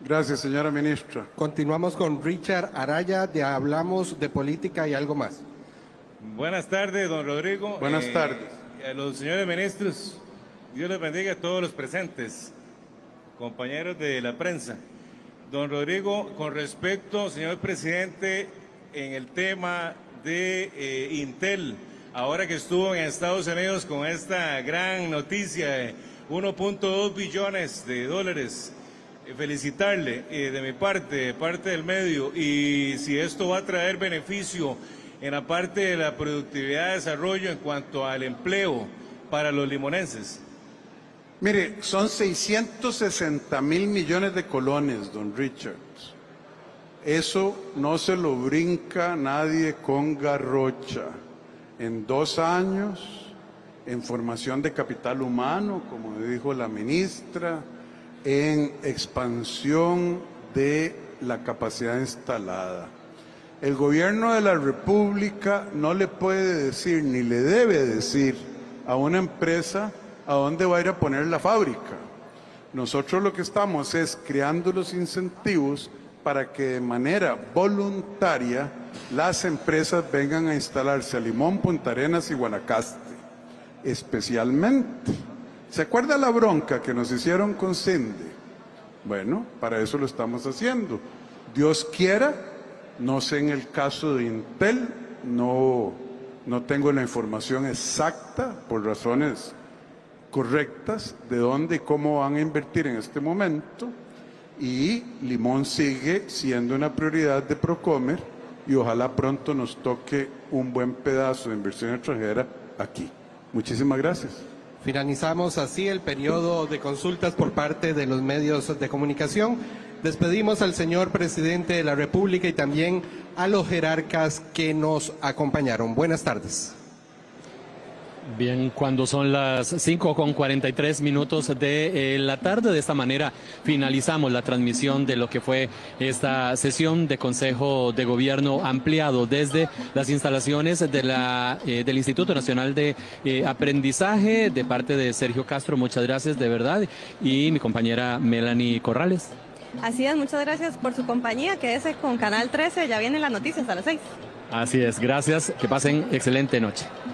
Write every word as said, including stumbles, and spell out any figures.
Gracias, señora ministra. Continuamos con Richard Araya, de Hablamos de Política y algo más. Buenas tardes, don Rodrigo. Buenas eh, tardes. A los señores ministros, Dios les bendiga a todos los presentes, compañeros de la prensa. Don Rodrigo, con respecto, señor presidente, en el tema de eh, Intel, ahora que estuvo en Estados Unidos con esta gran noticia de uno punto dos billones de dólares, eh, felicitarle eh, de mi parte, de parte del medio, y si esto va a traer beneficio en la parte de la productividad y desarrollo en cuanto al empleo para los limonenses. Mire, son seiscientos sesenta mil millones de colones, don Richard. Eso no se lo brinca nadie con garrocha. En dos años, en formación de capital humano, como dijo la ministra, en expansión de la capacidad instalada. El gobierno de la República no le puede decir, ni le debe decir a una empresa a dónde va a ir a poner la fábrica. Nosotros lo que estamos es creando los incentivos para que de manera voluntaria las empresas vengan a instalarse a Limón, Punta Arenas y Guanacaste, especialmente. ¿Se acuerda la bronca que nos hicieron con Cinde? Bueno, para eso lo estamos haciendo. Dios quiera, no sé en el caso de Intel, no, no tengo la información exacta por razones correctas de dónde y cómo van a invertir en este momento, y Limón sigue siendo una prioridad de Procomer y ojalá pronto nos toque un buen pedazo de inversión extranjera aquí. Muchísimas gracias. Finalizamos así el periodo de consultas por parte de los medios de comunicación. Despedimos al señor presidente de la República y también a los jerarcas que nos acompañaron. Buenas tardes. Bien, cuando son las cinco con cuarenta y tres minutos de eh, la tarde, de esta manera finalizamos la transmisión de lo que fue esta sesión de Consejo de Gobierno ampliado desde las instalaciones de la, eh, del Instituto Nacional de eh, Aprendizaje, de parte de Sergio Castro. Muchas gracias, de verdad, y mi compañera Melanie Corrales. Así es, muchas gracias por su compañía. Quédese con Canal trece, ya vienen las noticias a las seis. Así es, gracias, que pasen excelente noche.